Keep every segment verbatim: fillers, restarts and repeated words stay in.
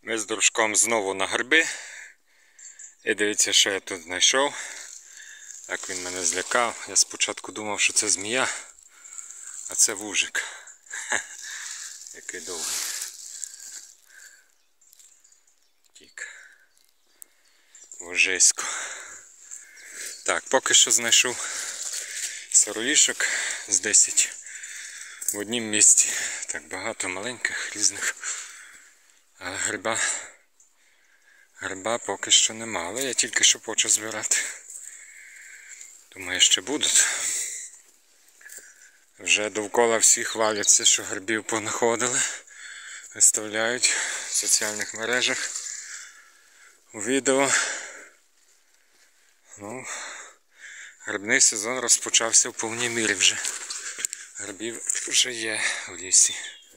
Ми з дружком знову на гриби. І дивіться, що я тут знайшов. Як він мене злякав. Я спочатку думав, що це змія, а це вужик. Який довгий. Тік. Вужисько. Так, поки що знайшов сироїшок з десять в однім місці. Так багато маленьких, різних. А гриба, гриба поки що нема, але я тільки що почав збирати. Думаю, ще будуть. Вже довкола всі хваляться, що грибів понаходили. Виставляють в соціальних мережах у відео. Ну, грибний сезон розпочався в повній мірі вже. Грибів вже є в лісі.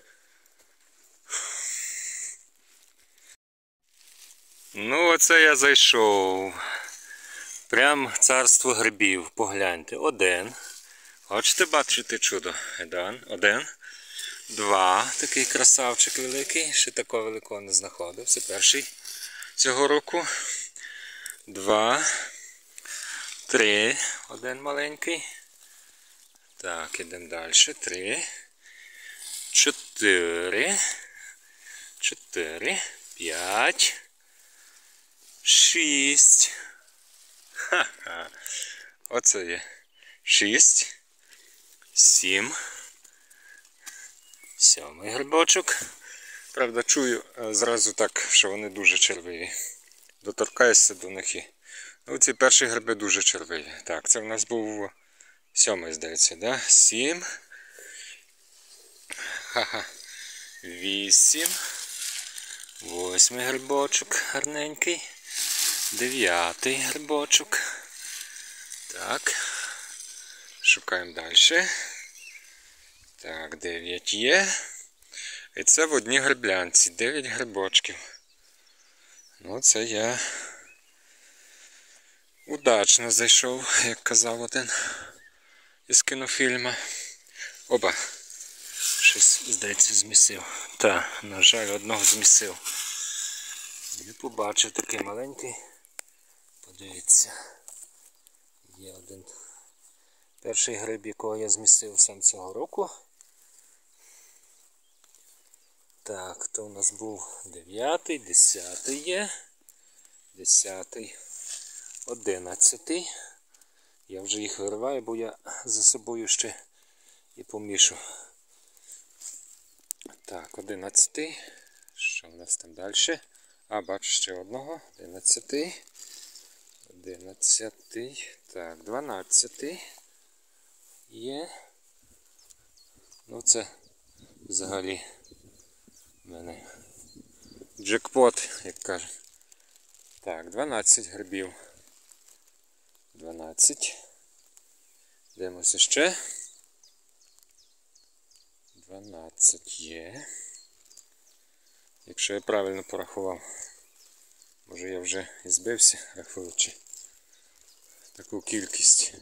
Ну, оце я зайшов. Прям в царство грибів. Погляньте. Один. Хочете бачити чудо? Один. Один. Два. Такий красавчик великий. Ще такого великого не знаходив. Це перший цього року. Два. Три. Один маленький. Так, ідемо далі. Три. Чотири. Чотири. П'ять. Шість. Ха-ха. Оце є. Шість. Сім. Сьомий грибочок. Правда, чую зразу так, що вони дуже червиві. Доторкаюся до них і... Ну, ці перші гриби дуже червиві. Так, це в нас був сьомий, здається, да? Сім. Ха-ха. Вісім. Восьмий грибочок гарненький. Дев'ятий грибочок. Так. Шукаємо далі. Так, дев'ять є. І це в одній гриблянці. Дев'ять грибочків. Ну, це я удачно зайшов, як казав один із кінофільму. Оба. Щось, здається, змісив. Так, на жаль, одного змісив. Не побачив, такий маленький. Подивіться. Є один. Перший гриб, якого я змісив сам цього року. Так, то у нас був дев'ятий, десятий є. Десятий. Одинадцятий. Я вже їх вириваю, бо я за собою ще і помішу. Так, одинадцятий. Що в нас там далі? А, бачу ще одного. Одинадцятий. Одинадцятий. Так, дванадцятий. Є. Ну це взагалі в мене джекпот, як кажуть. Так, дванадцять грибів. дванадцять. Дивимося ще. дванадцять є. Якщо я правильно порахував. Може я вже і збився, рахуючи таку кількість.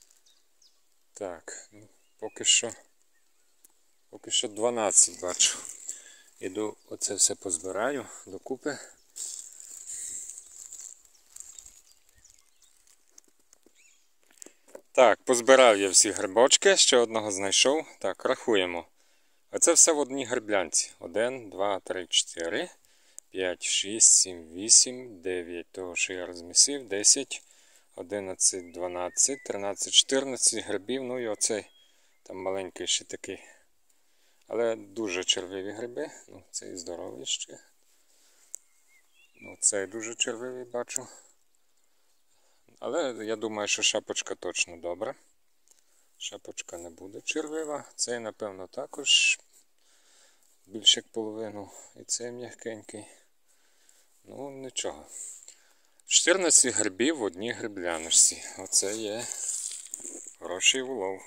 Так, ну, поки що, поки що дванадцять бачу. Іду оце все позбираю докупи. Так, позбирав я всі грибочки, ще одного знайшов. Так, рахуємо. Оце все в одній гриблянці. один, два, три, чотири, п'ять, шість, сім, вісім, дев'ять. Того, що я розмісив. десять, одинадцять, дванадцять, тринадцять, чотирнадцять грибів. Ну і оцей там маленький ще такий. Але дуже червиві гриби. Ну, цей здоровий ще. Ну, цей дуже червивий бачу. Але я думаю, що шапочка точно добра. Шапочка не буде червива. Цей, напевно, також більше як половину. І цей м'якенький. Ну, нічого. чотирнадцять грибів в одній грибляночці. Оце є хороший улов.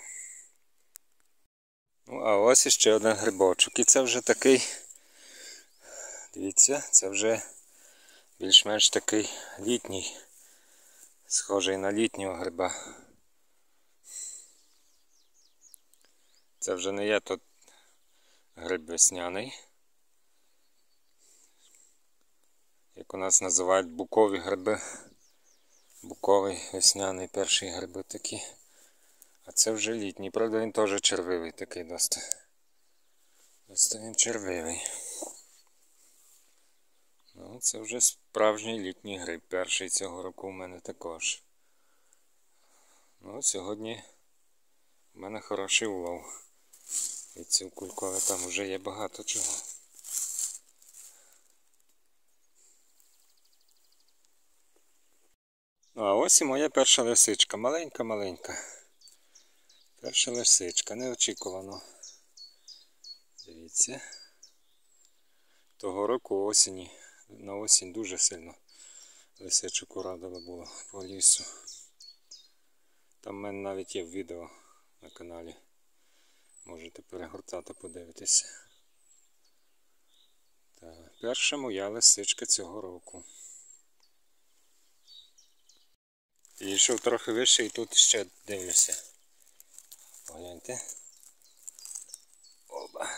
Ну, а ось іще один грибочок. І це вже такий, дивіться, це вже більш-менш такий літній. Схожий на літнього гриба. Це вже не є тут гриб весняний. як у нас називають букові гриби. Буковий весняний перший гриби такі. А це вже літній, правда він теж червивий такий досить. Досить він червивий. Ну, це вже справжній літній гриб. Перший цього року у мене також. Ну, сьогодні у мене хороший улов. І ці кулькові там вже є багато чого. Ну, а ось і моя перша лисичка. Маленька-маленька. Перша лисичка. Неочікувано. Дивіться. Того року осені. На осінь дуже сильно лисичок урадило було по лісу. Там в мене навіть є відео на каналі. Можете перегортати, подивитися. Так, перша моя лисичка цього року. Йшов трохи вище і тут ще дивлюся. Погляньте. Оба.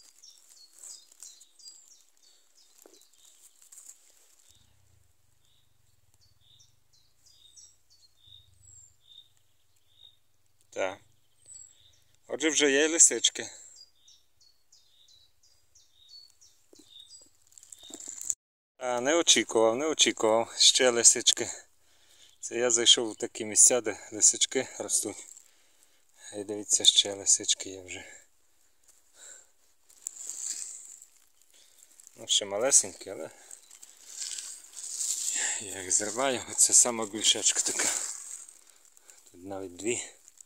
Так. Отже, вже є лисички. А, не очікував, не очікував. Ще лисички. Це я зайшов в такі місця, де лисички ростуть. І дивіться, ще лисички є вже. Ну, ще малесенькі, але я їх зриваю. Оце сама більшечка така. Тут навіть дві.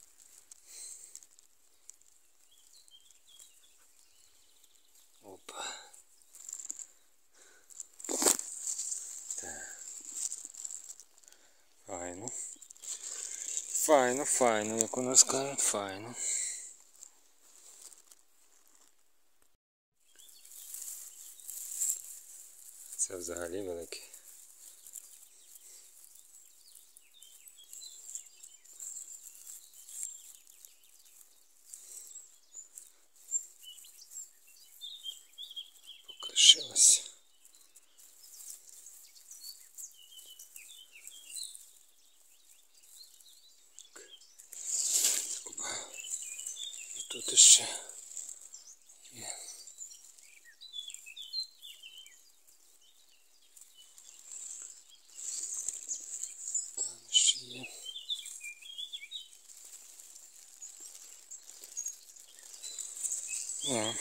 Опа. Так. Файно. Файно, файно, як у нас кажуть, файно. Це взагалі великий. Покришилось. І тут ще є. Там ще є. А.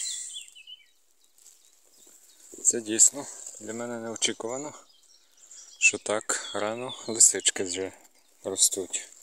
Це дійсно для мене неочікувано, що так рано лисички вже ростуть.